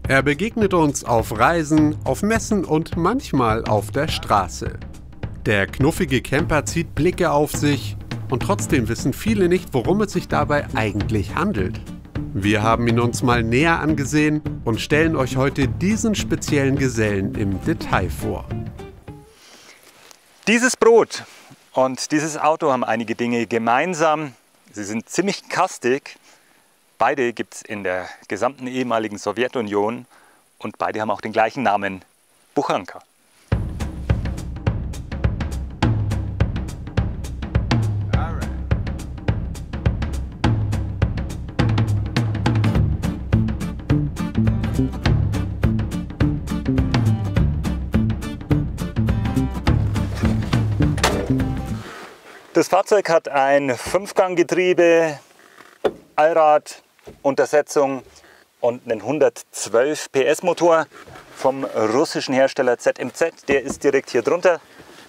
Er begegnet uns auf Reisen, auf Messen und manchmal auf der Straße. Der knuffige Camper zieht Blicke auf sich und trotzdem wissen viele nicht, worum es sich dabei eigentlich handelt. Wir haben ihn uns mal näher angesehen und stellen euch heute diesen speziellen Gesellen im Detail vor. Dieses Brot und dieses Auto haben einige Dinge gemeinsam. Sie sind ziemlich kastig. Beide gibt es in der gesamten ehemaligen Sowjetunion und beide haben auch den gleichen Namen, Buchanka. Das Fahrzeug hat ein 5-Gang-Getriebe, Allrad, Untersetzung und einen 112 PS Motor vom russischen Hersteller ZMZ. Der ist direkt hier drunter.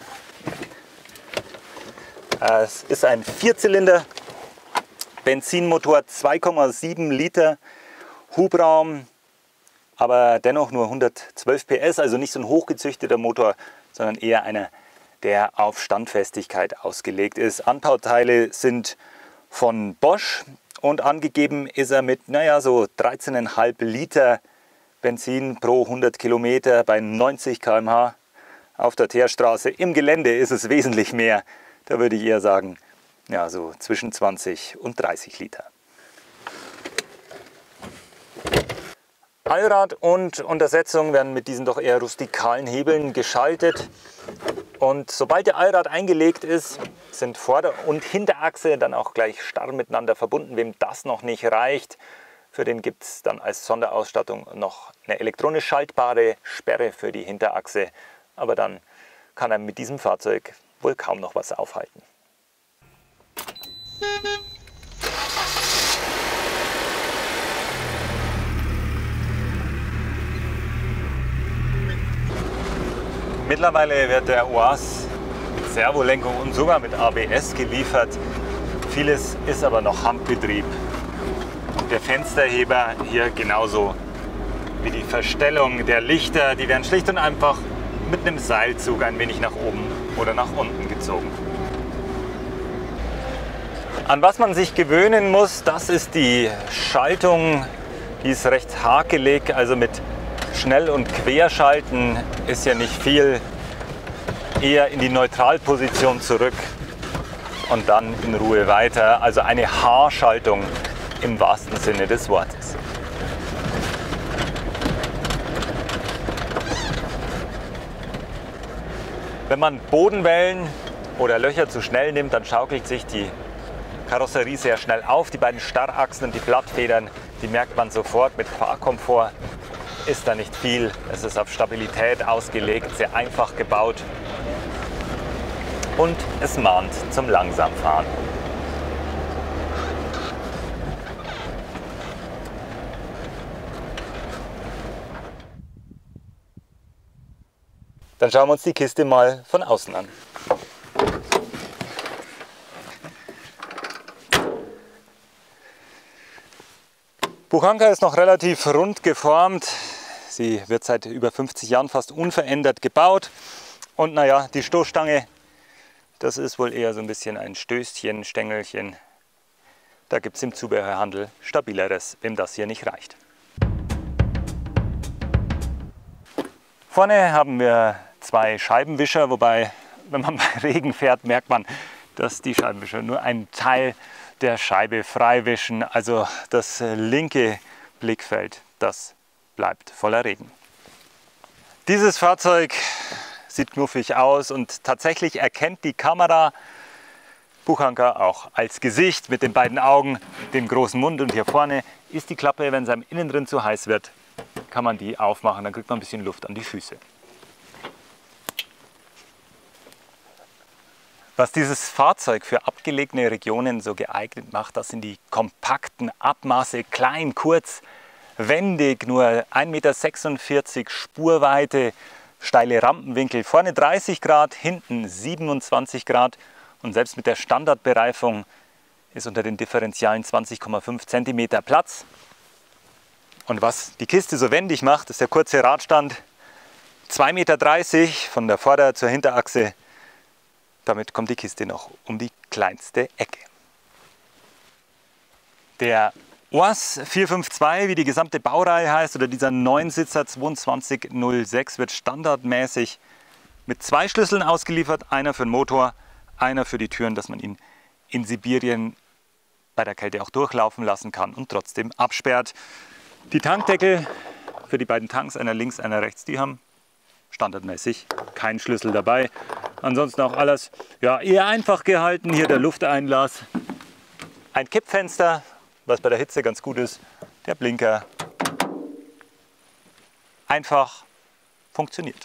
Es ist ein 4-Zylinder Benzinmotor, 2,7 Liter Hubraum, aber dennoch nur 112 PS, also nicht so ein hochgezüchteter Motor, sondern eher einer, der auf Standfestigkeit ausgelegt ist. Anbauteile sind von Bosch und angegeben ist er mit so 13,5 Liter Benzin pro 100 Kilometer bei 90 km/h. Auf der Teerstraße im Gelände ist es wesentlich mehr. Da würde ich eher sagen, so zwischen 20 und 30 Liter. Allrad und Untersetzung werden mit diesen doch eher rustikalen Hebeln geschaltet. Und sobald der Allrad eingelegt ist, sind Vorder- und Hinterachse dann auch gleich starr miteinander verbunden. Wem das noch nicht reicht, für den gibt es dann als Sonderausstattung noch eine elektronisch schaltbare Sperre für die Hinterachse. Aber dann kann er mit diesem Fahrzeug wohl kaum noch was aufhalten. Mittlerweile wird der UAZ mit Servolenkung und sogar mit ABS geliefert. Vieles ist aber noch Handbetrieb. Und der Fensterheber hier genauso wie die Verstellung der Lichter, die werden schlicht und einfach mit einem Seilzug ein wenig nach oben oder nach unten gezogen. An was man sich gewöhnen muss, das ist die Schaltung. Die ist recht hakelig, also mit Schnell- und Querschalten ist ja nicht viel, eher in die Neutralposition zurück und dann in Ruhe weiter. Also eine H-Schaltung im wahrsten Sinne des Wortes. Wenn man Bodenwellen oder Löcher zu schnell nimmt, dann schaukelt sich die Karosserie sehr schnell auf. Die beiden Starrachsen und die Blattfedern, die merkt man sofort. Mit Fahrkomfort ist da nicht viel. Es ist auf Stabilität ausgelegt, sehr einfach gebaut und es mahnt zum Langsamfahren. Dann schauen wir uns die Kiste mal von außen an. Buchanka ist noch relativ rund geformt. Sie wird seit über 50 Jahren fast unverändert gebaut. Und die Stoßstange, das ist wohl eher so ein bisschen ein Stößchen, Stängelchen. Da gibt es im Zubehörhandel stabileres, wem das hier nicht reicht. Vorne haben wir 2 Scheibenwischer, wobei, wenn man bei Regen fährt, merkt man, dass die Scheibenwischer nur einen Teil der Scheibe freiwischen. Also das linke Blickfeld, das bleibt voller Regen. Dieses Fahrzeug sieht knuffig aus und tatsächlich erkennt die Kamera Buchanka auch als Gesicht mit den beiden Augen, dem großen Mund, und hier vorne ist die Klappe. Wenn es einem innen drin zu heiß wird, kann man die aufmachen, dann kriegt man ein bisschen Luft an die Füße. Was dieses Fahrzeug für abgelegene Regionen so geeignet macht, das sind die kompakten Abmaße, klein, kurz, wendig, nur 1,46 Meter Spurweite, steile Rampenwinkel, vorne 30 Grad, hinten 27 Grad und selbst mit der Standardbereifung ist unter den Differentialen 20,5 cm Platz. Und was die Kiste so wendig macht, ist der kurze Radstand. 2,30 Meter von der Vorder- zur Hinterachse. Damit kommt die Kiste noch um die kleinste Ecke. Der OAS 452, wie die gesamte Baureihe heißt, oder dieser 9-Sitzer 2206 wird standardmäßig mit 2 Schlüsseln ausgeliefert. Einer für den Motor, einer für die Türen, dass man ihn in Sibirien bei der Kälte auch durchlaufen lassen kann und trotzdem absperrt. Die Tankdeckel für die beiden Tanks, einer links, einer rechts, die haben standardmäßig keinen Schlüssel dabei. Ansonsten auch alles ja, eher einfach gehalten. Hier der Lufteinlass, ein Kippfenster, was bei der Hitze ganz gut ist, der Blinker. Einfach funktioniert.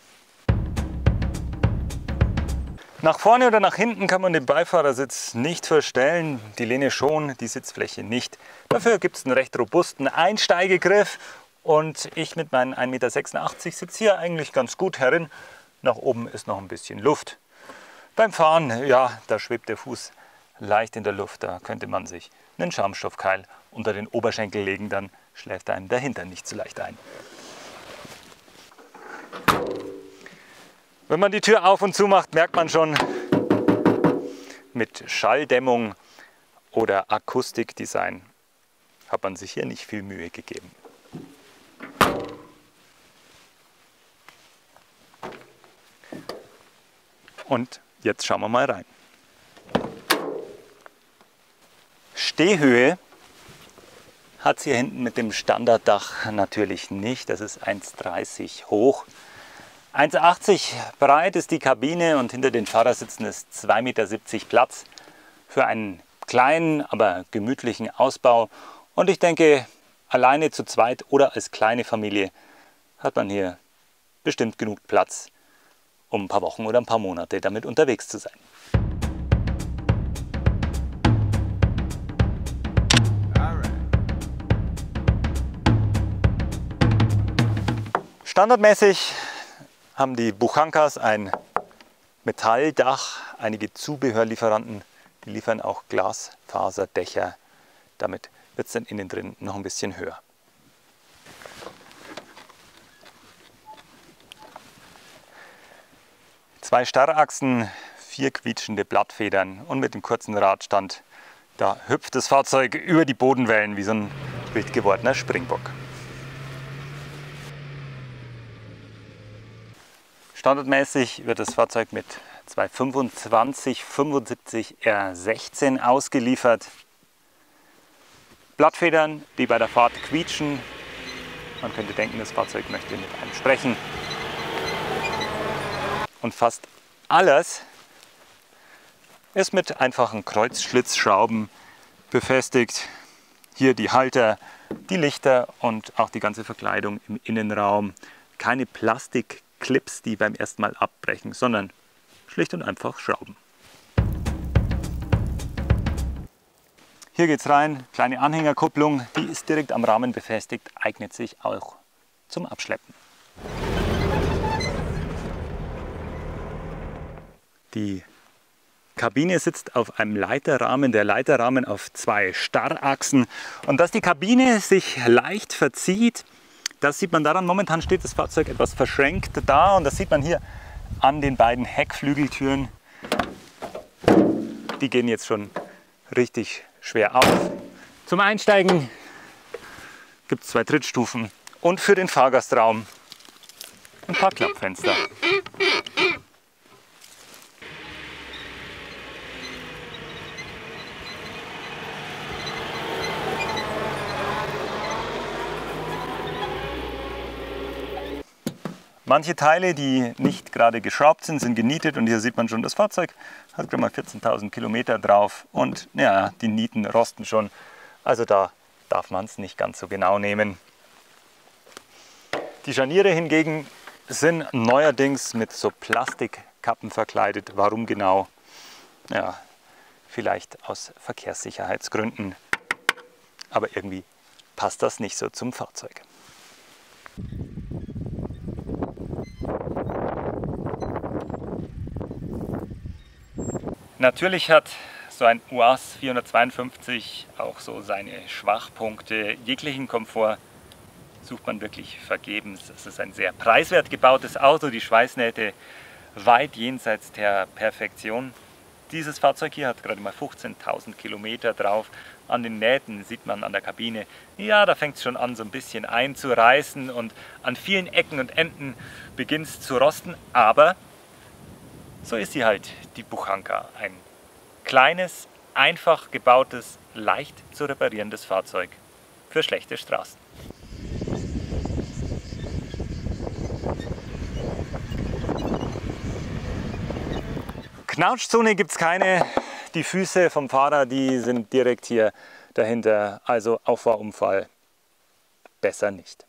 Nach vorne oder nach hinten kann man den Beifahrersitz nicht verstellen, die Lehne schon, die Sitzfläche nicht. Dafür gibt es einen recht robusten Einsteigegriff und ich mit meinen 1,86 Meter sitze hier eigentlich ganz gut herin. Nach oben ist noch ein bisschen Luft. Beim Fahren, ja, da schwebt der Fuß leicht in der Luft, da könnte man sich einen Schaumstoffkeil unter den Oberschenkel legen, dann schläft einem der Hintern nicht so leicht ein. Wenn man die Tür auf und zu macht, merkt man schon, mit Schalldämmung oder Akustikdesign hat man sich hier nicht viel Mühe gegeben. Und jetzt schauen wir mal rein. Stehhöhe hat es hier hinten mit dem Standarddach natürlich nicht. Das ist 1,30 hoch. 1,80 breit ist die Kabine und hinter den Fahrersitzen ist 2,70 Meter Platz für einen kleinen, aber gemütlichen Ausbau. Und ich denke, alleine zu zweit oder als kleine Familie hat man hier bestimmt genug Platz, um ein paar Wochen oder ein paar Monate damit unterwegs zu sein. Standardmäßig haben die Buchankas ein Metalldach. Einige Zubehörlieferanten, die liefern auch Glasfaserdächer. Damit wird es dann innen drin noch ein bisschen höher. Zwei Starrachsen, 4 quietschende Blattfedern und mit dem kurzen Radstand, da hüpft das Fahrzeug über die Bodenwellen wie so ein wild gewordener Springbock. Standardmäßig wird das Fahrzeug mit 225 75 R16 ausgeliefert. Blattfedern, die bei der Fahrt quietschen. Man könnte denken, das Fahrzeug möchte mit einem sprechen. Und fast alles ist mit einfachen Kreuzschlitzschrauben befestigt. Hier die Halter, die Lichter und auch die ganze Verkleidung im Innenraum. Keine Plastikclips, die beim ersten Mal abbrechen, sondern schlicht und einfach Schrauben. Hier geht's rein, kleine Anhängerkupplung, die ist direkt am Rahmen befestigt, eignet sich auch zum Abschleppen. Die Kabine sitzt auf einem Leiterrahmen, der Leiterrahmen auf 2 Starrachsen. Und dass die Kabine sich leicht verzieht, das sieht man daran, momentan steht das Fahrzeug etwas verschränkt da und das sieht man hier an den beiden Heckflügeltüren. Die gehen jetzt schon richtig schwer auf. Zum Einsteigen gibt es 2 Trittstufen und für den Fahrgastraum ein paar Klappfenster. Manche Teile, die nicht gerade geschraubt sind, sind genietet und hier sieht man schon, das Fahrzeug hat gerade mal 14.000 Kilometer drauf und ja, die Nieten rosten schon. Also da darf man es nicht ganz so genau nehmen. Die Scharniere hingegen sind neuerdings mit so Plastikkappen verkleidet. Warum genau? Ja, vielleicht aus Verkehrssicherheitsgründen. Aber irgendwie passt das nicht so zum Fahrzeug. Natürlich hat so ein UAS 452 auch so seine Schwachpunkte. Jeglichen Komfort sucht man wirklich vergebens. Es ist ein sehr preiswert gebautes Auto, die Schweißnähte weit jenseits der Perfektion. Dieses Fahrzeug hier hat gerade mal 15.000 Kilometer drauf. An den Nähten sieht man an der Kabine, ja, da fängt es schon an so ein bisschen einzureißen und an vielen Ecken und Enden beginnt es zu rosten. Aber so ist sie halt, die Buchanka. Ein kleines, einfach gebautes, leicht zu reparierendes Fahrzeug für schlechte Straßen. Knautschzone gibt es keine. Die Füße vom Fahrer, die sind direkt hier dahinter. Also Auffahrunfall besser nicht.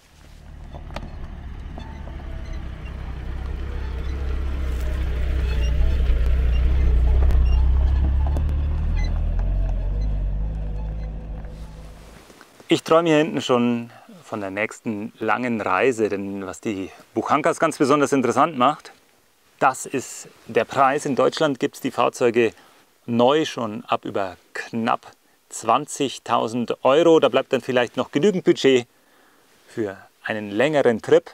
Ich träume hier hinten schon von der nächsten langen Reise, denn was die Buchankas ganz besonders interessant macht, das ist der Preis. In Deutschland gibt es die Fahrzeuge neu schon ab über knapp 20.000 Euro. Da bleibt dann vielleicht noch genügend Budget für einen längeren Trip.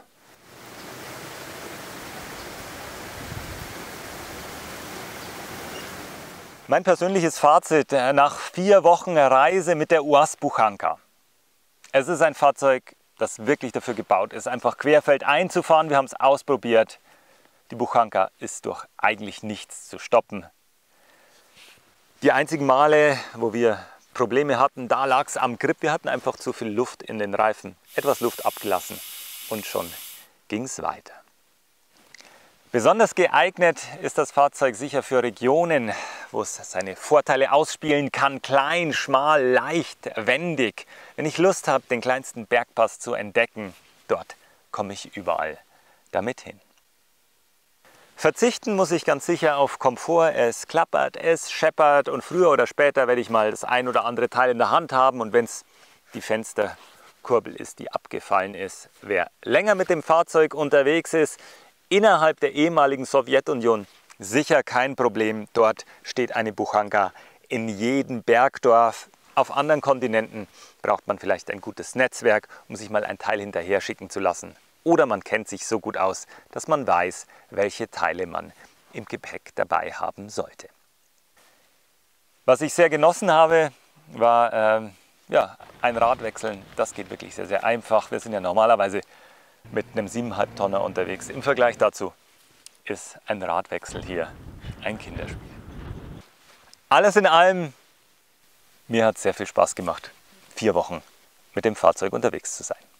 Mein persönliches Fazit nach 4 Wochen Reise mit der UAZ Buchanka. Es ist ein Fahrzeug, das wirklich dafür gebaut ist, einfach querfeldein zu fahren. Wir haben es ausprobiert. Die Buchanka ist durch eigentlich nichts zu stoppen. Die einzigen Male, wo wir Probleme hatten, da lag es am Grip. Wir hatten einfach zu viel Luft in den Reifen. Etwas Luft abgelassen und schon ging es weiter. Besonders geeignet ist das Fahrzeug sicher für Regionen, wo es seine Vorteile ausspielen kann. Klein, schmal, leicht, wendig. Wenn ich Lust habe, den kleinsten Bergpass zu entdecken, dort komme ich überall damit hin. Verzichten muss ich ganz sicher auf Komfort. Es klappert, es scheppert und früher oder später werde ich mal das ein oder andere Teil in der Hand haben. Und wenn es die Fensterkurbel ist, die abgefallen ist, wer länger mit dem Fahrzeug unterwegs ist, innerhalb der ehemaligen Sowjetunion sicher kein Problem. Dort steht eine Buchanka in jedem Bergdorf. Auf anderen Kontinenten braucht man vielleicht ein gutes Netzwerk, um sich mal ein Teil hinterher schicken zu lassen. Oder man kennt sich so gut aus, dass man weiß, welche Teile man im Gepäck dabei haben sollte. Was ich sehr genossen habe, war ein Radwechseln. Das geht wirklich sehr, sehr einfach. Wir sind ja normalerweise mit einem 7,5 Tonner unterwegs. Im Vergleich dazu ist ein Radwechsel hier ein Kinderspiel. Alles in allem, mir hat es sehr viel Spaß gemacht, 4 Wochen mit dem Fahrzeug unterwegs zu sein.